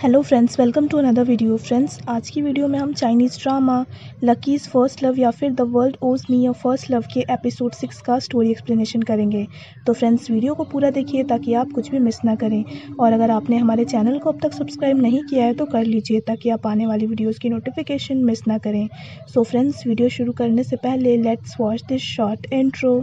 Hello friends, welcome to another video. Friends, आज की video में हम Chinese drama lucky's first love या फिर the world owes me a first love के एपिसोड 6 का स्टोरी एक्सप्लेनेशन करेंगे। तो फ्रेंड्स, वीडियो को पूरा देखिए ताकि आप कुछ भी मिस ना करें। और अगर आपने हमारे चैनल को अब तक सब्सक्राइब नहीं किया है तो कर लीजिए ताकि आप आने वाली वीडियोज़ की नोटिफिकेशन मिस ना करें। सो फ्रेंड्स, वीडियो शुरू करने से पहले let's watch this short intro.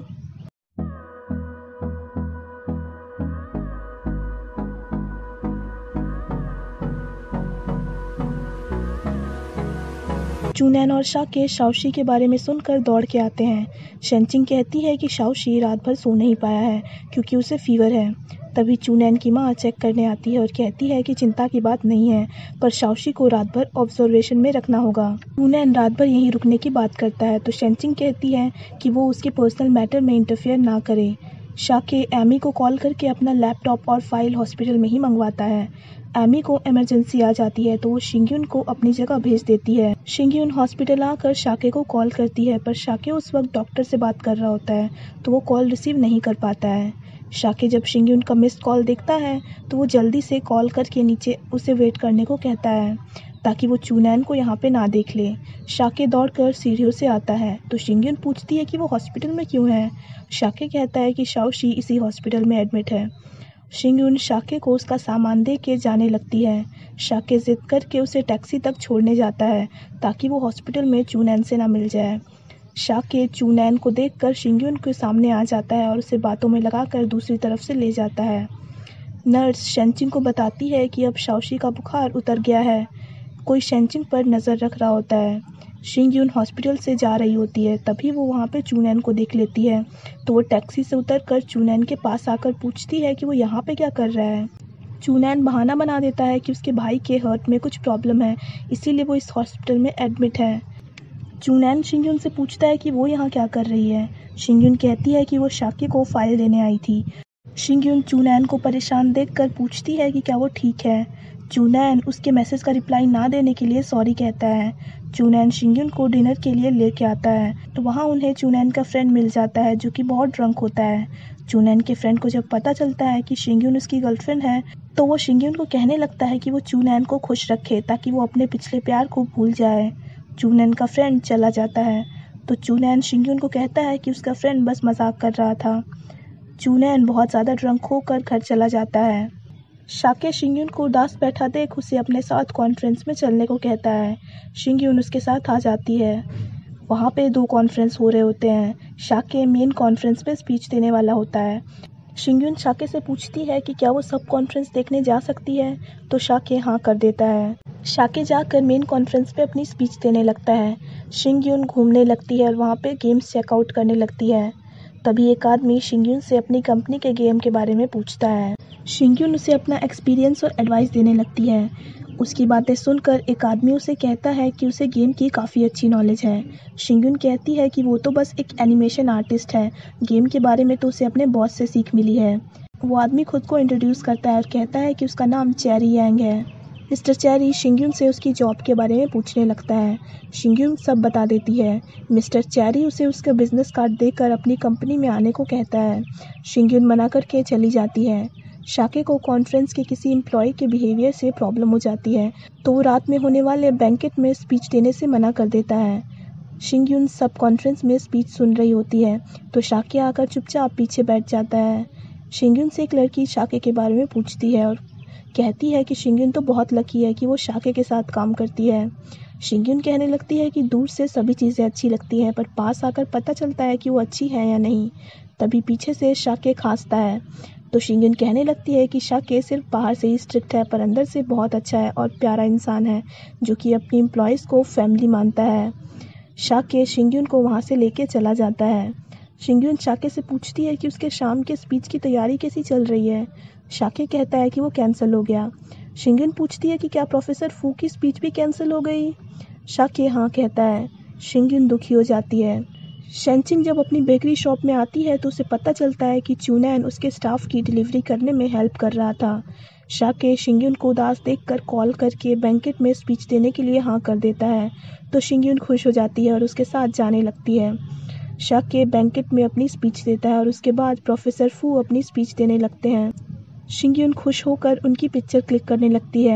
चूनैन और शाके शाओशी के बारे में सुनकर दौड़ के आते हैं। शेनचिंग कहती है कि शाओशी रात भर सो नहीं पाया है क्योंकि उसे फीवर है। तभी चूनैन की माँ चेक करने आती है और कहती है कि चिंता की बात नहीं है, पर शाओशी को रात भर ऑब्जर्वेशन में रखना होगा। चूनैन रात भर यहीं रुकने की बात करता है तो शेनचिंग कहती है कि वो उसके पर्सनल मैटर में इंटरफेयर ना करे। शाके एमी को कॉल करके अपना लैपटॉप और फाइल हॉस्पिटल में ही मंगवाता है। एमी को इमरजेंसी आ जाती है तो वो शिंग्यून को अपनी जगह भेज देती है। शिंग्यून हॉस्पिटल आकर शाके को कॉल करती है, पर शाके उस वक्त डॉक्टर से बात कर रहा होता है तो वो कॉल रिसीव नहीं कर पाता है। शाके जब शिंग्यून का मिस्ड कॉल देखता है तो वो जल्दी से कॉल करके नीचे उसे वेट करने को कहता है ताकि वो चूनैन को यहाँ पे ना देख ले। शाके दौड़कर सीढ़ियों से आता है तो शिंग्यून पूछती है कि वो हॉस्पिटल में क्यों है। शाके कहता है कि शाओशी इसी हॉस्पिटल में एडमिट है। शिंग्यून शाके को उसका सामान दे के जाने लगती है। शाके जिद करके उसे टैक्सी तक छोड़ने जाता है ताकि वो हॉस्पिटल में चूनैन से ना मिल जाए। शाके चूनैन को देखकर शिंग्यून के सामने आ जाता है और उसे बातों में लगाकर दूसरी तरफ से ले जाता है। नर्स शेनचिंग को बताती है कि अब शाओशी का बुखार उतर गया है। कोई शेनचिंग पर नज़र रख रहा होता है। शिंग्यून हॉस्पिटल से जा रही होती है, तभी वो वहाँ पे चूनैन को देख लेती है तो वो टैक्सी से उतरकर चूनैन के पास आकर पूछती है कि वो यहाँ पे क्या कर रहा है। चूनैन बहाना बना देता है कि उसके भाई के हार्ट में कुछ प्रॉब्लम है, इसीलिए वो इस हॉस्पिटल में एडमिट है। चूनैन शिंग्यून से पूछता है कि वो यहाँ क्या कर रही है। शिंग्यून कहती है कि वो शाके को फाइल देने आई थी। शिंग्यून चूनैन को परेशान देखकर पूछती है कि क्या वो ठीक है। चूनैन उसके मैसेज का रिप्लाई ना देने के लिए सॉरी कहता है। चूनैन शिंग्यून को डिनर के लिए लेके आता है तो वहाँ उन्हें चूनैन का फ्रेंड मिल जाता है जो कि बहुत ड्रंक होता है। चूनैन के फ्रेंड को जब पता चलता है कि शिंग्यून उसकी गर्लफ्रेंड है तो वो शिंग्यून को कहने लगता है कि वो चूनैन को खुश रखे ताकि वो अपने पिछले प्यार को भूल जाए। चूनैन का फ्रेंड चला जाता है तो चूनैन शिंग्यून को कहता है कि उसका फ्रेंड बस मजाक कर रहा था। चूनैन बहुत ज़्यादा ड्रंक होकर घर चला जाता है। शाके शिंग्यून को उदास बैठा देख उसे अपने साथ कॉन्फ्रेंस में चलने को कहता है। शिंग्यून उसके साथ आ जाती है। वहाँ पे 2 कॉन्फ्रेंस हो रहे होते हैं। शाके मेन कॉन्फ्रेंस में स्पीच देने वाला होता है। शिंग्यून शाके से पूछती है कि क्या वो सब कॉन्फ्रेंस देखने जा सकती है तो शाके हाँ कर देता है। शाके जाकर मेन कॉन्फ्रेंस पे अपनी स्पीच देने लगता है। शिंग्यून घूमने लगती है और वहाँ पे गेम्स चेकआउट करने लगती है। तभी एक आदमी शिंग्यून से अपनी कंपनी के गेम के बारे में पूछता है। शिंग्यून उसे अपना एक्सपीरियंस और एडवाइस देने लगती है। उसकी बातें सुनकर एक आदमी उसे कहता है कि उसे गेम की काफ़ी अच्छी नॉलेज है। शिंग्यून कहती है कि वो तो बस एक एनिमेशन आर्टिस्ट है, गेम के बारे में तो उसे अपने बॉस से सीख मिली है। वो आदमी खुद को इंट्रोड्यूस करता है और कहता है कि उसका नाम चेरी यांग है। मिस्टर चेरी शिंग्यून से उसकी जॉब के बारे में पूछने लगता है। शिंग्यून सब बता देती है। मिस्टर चेरी उसे उसका बिजनेस कार्ड देकर अपनी कंपनी में आने को कहता है। शिंग्यून मना करके चली जाती है। शाके को कॉन्फ्रेंस के किसी एम्प्लॉय के बिहेवियर से प्रॉब्लम हो जाती है तो वो रात में होने वाले बैंकेट में स्पीच देने से मना कर देता है। शिंग्यून सब कॉन्फ्रेंस में स्पीच सुन रही होती है तो शाके आकर चुपचाप पीछे बैठ जाता है। शिंग्यून से एक लड़की शाके के बारे में पूछती है और कहती है कि शिंग्यून तो बहुत लकी है कि वो शाके के साथ काम करती है। शिंग्यून कहने लगती है कि दूर से सभी चीज़ें अच्छी लगती हैं पर पास आकर पता चलता है कि वो अच्छी है या नहीं। तभी पीछे से शाके खांसता है तो शिंग्यून कहने लगती है कि शाके सिर्फ बाहर से ही स्ट्रिक्ट है पर अंदर से बहुत अच्छा है और प्यारा इंसान है जो कि अपनी एम्प्लॉयज़ को फैमिली मानता है। शाके शिंग्यून को वहाँ से लेके चला जाता है। शिंग्यून शाके से पूछती है कि उसके शाम के स्पीच की तैयारी कैसी चल रही है। शाके कहता है कि वो कैंसिल हो गया। शिंग्यून पूछती है कि क्या प्रोफेसर फू की स्पीच भी कैंसिल हो गई। शाके हाँ कहता है। शिंग्यून दुखी हो जाती है। शेनचिंग जब अपनी बेकरी शॉप में आती है तो उसे पता चलता है कि चूनैन उसके स्टाफ की डिलीवरी करने में हेल्प कर रहा था। शाके शिंग्यून को उदास देखकर कॉल करके बैंकेट में स्पीच देने के लिए हाँ कर देता है तो शिंग्यून खुश हो जाती है और उसके साथ जाने लगती है। शाके बैंकेट में अपनी स्पीच देता है और उसके बाद प्रोफेसर फू अपनी स्पीच देने लगते हैं। शिंग्यून खुश होकर उनकी पिक्चर क्लिक करने लगती है।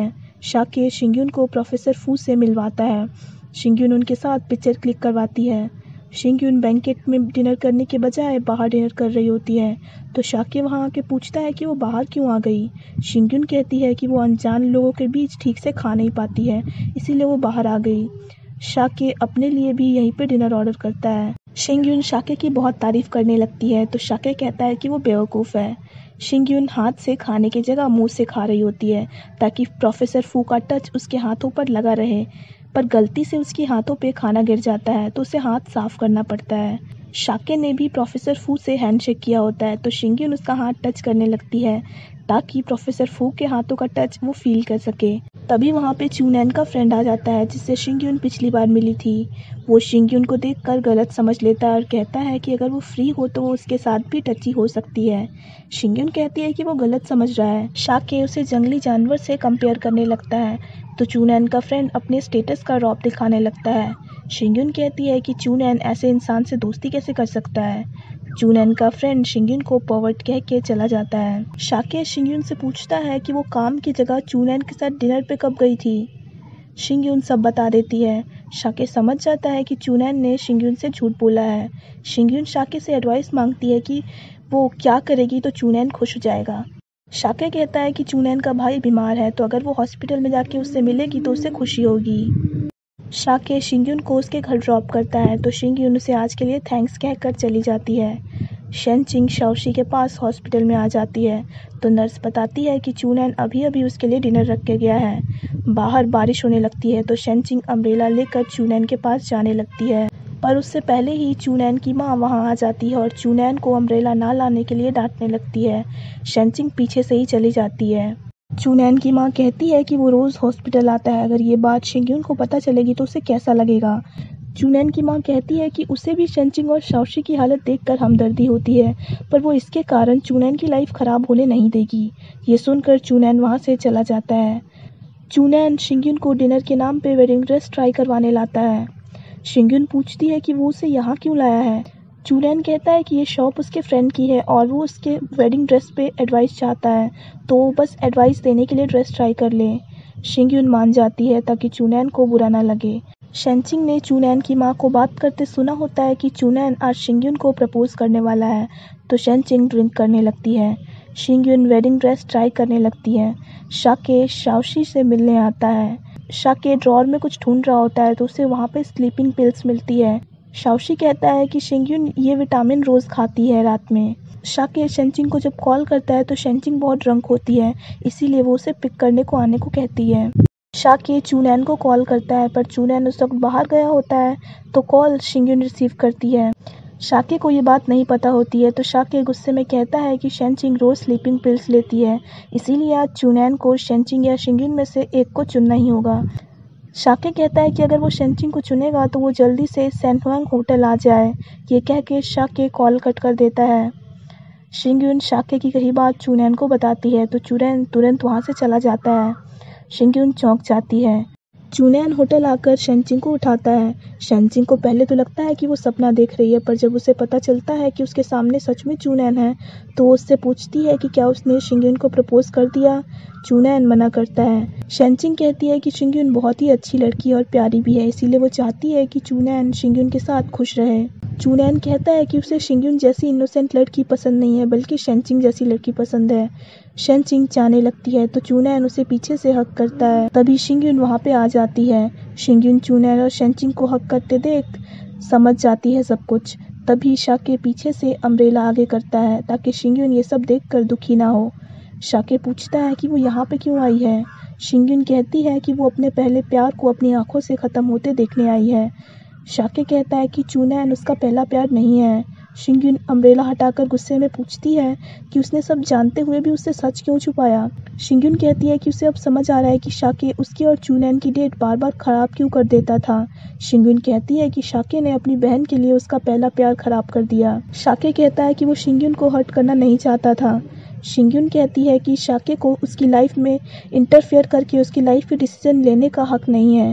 शाके शिंग्यून को प्रोफेसर फू से मिलवाता है। शिंग्यून उनके साथ पिक्चर क्लिक करवाती है। शिंग्यून बैंकेट में डिनर करने के बजाय बाहर डिनर कर रही होती है, तो शाके वहाँ आके पूछता है कि वो बाहर क्यों आ गई। शिंग्यून कहती है कि वो अनजान लोगों के बीच ठीक से खा नहीं पाती है, इसीलिए वो बाहर आ गई। शाके अपने लिए भी यहीं पे डिनर ऑर्डर करता है। शिंग्यून शाके की बहुत तारीफ करने लगती है, तो शाके कहता है कि वो बेवकूफ़ है। शिंग्यून हाथ से खाने की जगह मुंह से खा रही होती है ताकि प्रोफेसर फू का टच उसके हाथों पर लगा रहे, पर गलती से उसके हाथों पे खाना गिर जाता है तो उसे हाथ साफ करना पड़ता है। शाके ने भी प्रोफेसर फू से हैंडशेक किया होता है, तो शिंग्यून उसका हाथ टच करने लगती है ताकि प्रोफेसर फू के हाथों का टच वो फील कर सके। तभी वहाँ पे चूनैन का फ्रेंड आ जाता है जिससे शिंग्यून पिछली बार मिली थी। वो शिंग्यून को देखकर गलत समझ लेता है और कहता है कि अगर वो फ्री हो तो वो उसके साथ भी टची हो सकती है। शिंग्यून कहती है कि वो गलत समझ रहा है। शाके उसे जंगली जानवर से कंपेयर करने लगता है, तो चूनैन का फ्रेंड अपने स्टेटस का रौब दिखाने लगता है। शिंग्यून कहती है कि चूनैन ऐसे इंसान से दोस्ती कैसे कर सकता है। चूनैन का फ्रेंड शिंग्यून को पॉवर्ट कह के चला जाता है। शाके शिंग्यून से पूछता है कि वो काम की जगह चूनैन के साथ डिनर पे कब गई थी। शिंग्यून सब बता देती है। शाके समझ जाता है कि चूनैन ने शिंग्यून से झूठ बोला है। शिंग्यून शाके से एडवाइस मांगती है कि वो क्या करेगी तो चूनैन खुश हो जाएगा। शाके कहता है कि चूनैन का भाई बीमार है, तो अगर वो हॉस्पिटल में जाके उससे मिलेगी तो उसे खुशी होगी। शाके शिंग्यून को उसके घर ड्रॉप करता है, तो शिंग्यून उसे आज के लिए थैंक्स कहकर चली जाती है। शेनचिंग शाओशी के पास हॉस्पिटल में आ जाती है, तो नर्स बताती है कि चूनैन अभी अभी उसके लिए डिनर रख के गया है। बाहर बारिश होने लगती है, तो शेनचिंग अम्ब्रेला लेकर चूनैन के पास जाने लगती है, पर उससे पहले ही चूनैन की माँ वहाँ आ जाती है और चूनैन को अम्ब्रेला ना लाने के लिए डांटने लगती है। शेनचिंग पीछे से ही चली जाती है। चूनैन की माँ कहती है कि वो रोज़ हॉस्पिटल आता है, अगर ये बात शिंग्यून को पता चलेगी तो उसे कैसा लगेगा। चूनैन की माँ कहती है कि उसे भी शेनचिंग और शाओशी की हालत देखकर हमदर्दी होती है, पर वो इसके कारण चूनैन की लाइफ ख़राब होने नहीं देगी। ये सुनकर चूनैन वहाँ से चला जाता है। चूनैन शिंग्यून को डिनर के नाम पे वेडिंग ड्रेस ट्राई करवाने लाता है। शिंग्यून पूछती है कि वो उसे यहाँ क्यों लाया है। चूनैन कहता है कि ये शॉप उसके फ्रेंड की है और वो उसके वेडिंग ड्रेस पे एडवाइस चाहता है, तो वो बस एडवाइस देने के लिए ड्रेस ट्राई कर ले। शिंग्यून मान जाती है ताकि चूनैन को बुरा ना लगे। शेनचिंग ने चूनैन की माँ को बात करते सुना होता है कि चूनैन आज शिंग्यून को प्रपोज करने वाला है, तो शेनचिंग ड्रिंक करने लगती है। शिंग्यून वेडिंग ड्रेस ट्राई करने लगती है। शाके शाओशी से मिलने आता है। शाके ड्रॉअर में कुछ ढूंढ रहा होता है, तो उसे वहाँ पे स्लीपिंग पिल्स मिलती है। शाओशी कहता है कि शिंग्यून ये विटामिन रोज़ खाती है रात में। शाके शेनचिंग को जब कॉल करता है तो शेनचिंग बहुत ड्रंक होती है, इसीलिए वो उसे पिक करने को आने को कहती है। शाके चूनैन को कॉल करता है, पर चूनैन उस वक्त बाहर गया होता है, तो कॉल शिंग्यून रिसीव करती है। शाके को ये बात नहीं पता होती है, तो शाके गुस्से में कहता है कि शेनचिंग रोज़ स्लीपिंग पिल्स लेती है, इसीलिए आज चूनैन को शेनचिंग या शिंग्यून में से एक को चुनना ही होगा। शाके कहता है कि अगर वो शेनचिंग को चुनेगा तो वो जल्दी से सैनहुआंग होटल आ जाए। ये कह के शाके कॉल कट कर देता है। शिंग्यून शाके की कही बात चूनैन को बताती है, तो चूनैन तुरंत वहाँ से चला जाता है। शिंग्यून चौंक जाती है। चूनैन होटल आकर शेनचिंग को उठाता है। शेनचिंग को पहले तो लगता है कि वो सपना देख रही है, पर जब उसे पता चलता है कि उसके सामने सच में चूनैन है, तो वो उससे पूछती है कि क्या उसने शिंग्यून को प्रपोज कर दिया। चूनैन मना करता है। शेनचिंग कहती है कि शिंग्यून बहुत ही अच्छी लड़की और प्यारी भी है, इसीलिए वो चाहती है कि चूनैन शिंग्यून के साथ खुश रहे। चूनैन कहता है कि उसे शिंग्यून जैसी इनोसेंट लड़की पसंद नहीं है, बल्कि शेनचिंग जैसी लड़की पसंद है। शेनचिंग जाने लगती है, तो चूनैन उसे पीछे से हक करता है। तभी शिंग्यून वहाँ पे आ जाती है। शिंग्यून चूनैन और शेनचिंग को हक करते देख समझ जाती है सब कुछ। तभी शाके पीछे से अम्ब्रेला आगे करता है ताकि शिंग्यून ये सब देखकर दुखी ना हो। शाके पूछता है कि वो यहाँ पे क्यों आई है। शिंग्यून कहती है कि वो अपने पहले प्यार को अपनी आंखों से ख़त्म होते देखने आई है। शाके कहता है कि चूनैन उसका पहला प्यार नहीं है। शिंग्यून अम्ब्रेला हटाकर गुस्से में पूछती है कि उसने सब जानते हुए भी उससे सच क्यों छुपाया। शिंग्यून कहती है कि उसे अब समझ आ रहा है कि शाके उसकी और चूनैन की डेट बार बार ख़राब क्यों कर देता था। शिंग्यून कहती है कि शाके ने अपनी बहन के लिए उसका पहला प्यार ख़राब कर दिया। शाके कहता है कि वो शिंग्यून को हर्ट करना नहीं चाहता था। शिंग्यून कहती है कि शाके को उसकी लाइफ में इंटरफेयर करके उसकी लाइफ के डिसीजन लेने का हक नहीं है।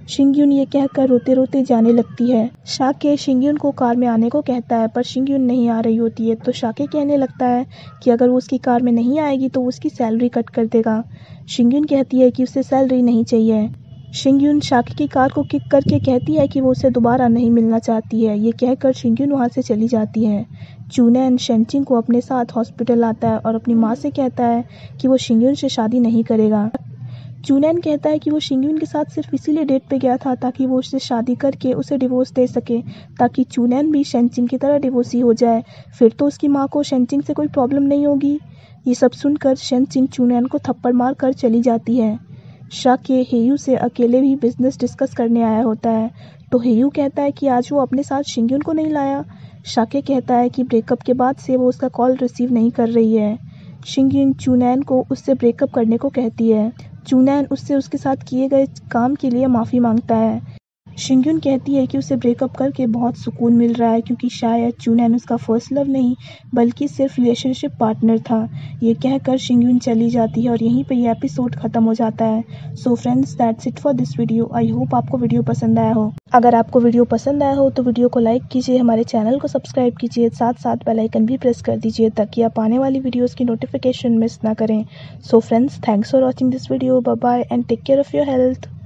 शिंगयुन ये कहकर रोते रोते जाने लगती है। शाके शिंगयुन को कार में आने को कहता है पर शिंगयुन नहीं आ रही होती है तो शाके कहने लगता है कि अगर वो उसकी कार में नहीं आएगी तो वो उसकी सैलरी कट कर देगा। शिंगयुन कहती है कि उसे सैलरी नहीं चाहिए। शिंगयुन शाके की कार को किक करके कहती है कि वो उसे दोबारा नहीं मिलना चाहती है। ये कहकर शिंगयुन वहाँ से चली जाती है। चूनैन शेनचिंग को अपने साथ हॉस्पिटल आता है और अपनी माँ से कहता है कि वो शिंगयुन से शादी नहीं करेगा। चूनैन कहता है कि वो शिंगयुन के साथ सिर्फ इसीलिए डेट पे गया था ताकि वो उससे शादी करके उसे डिवोर्स दे सके, ताकि चूनैन भी शेनचिंग की तरह डिवोर्सी हो जाए। फिर तो उसकी माँ को शेनचिंग से कोई प्रॉब्लम नहीं होगी। ये सब सुनकर शेनचिंग चूनैन को थप्पड़ मार कर चली जाती है। शाके हेयू से अकेले भी बिजनेस डिस्कस करने आया होता है तो हेयू कहता है कि आज वो अपने साथ शिंगयुन को नहीं लाया। शाके कहता है कि ब्रेकअप के बाद से वो उसका कॉल रिसीव नहीं कर रही है। शिंगयुन चूनैन को उससे ब्रेकअप करने को कहती है। चूनैन उससे उसके साथ किए गए काम के लिए माफ़ी मांगता है। शिंगयुन कहती है कि उसे ब्रेकअप करके बहुत सुकून मिल रहा है क्योंकि शायद चूनैन उसका फर्स्ट लव नहीं बल्कि सिर्फ रिलेशनशिप पार्टनर था। ये कहकर शिंगयुन चली जाती है और यहीं पे ये एपिसोड ख़त्म हो जाता है। So friends, that's it for this video. I hope आपको वीडियो पसंद आया हो। अगर आपको वीडियो पसंद आया हो तो वीडियो को लाइक कीजिए, हमारे चैनल को सब्सक्राइब कीजिए, साथ साथ बेल आइकन भी प्रेस कर दीजिए ताकि आप आने वाली वीडियोज़ की नोटिफिकेशन मिस ना करें। So friends, thanks for watching this video. Bye bye and take care of your health.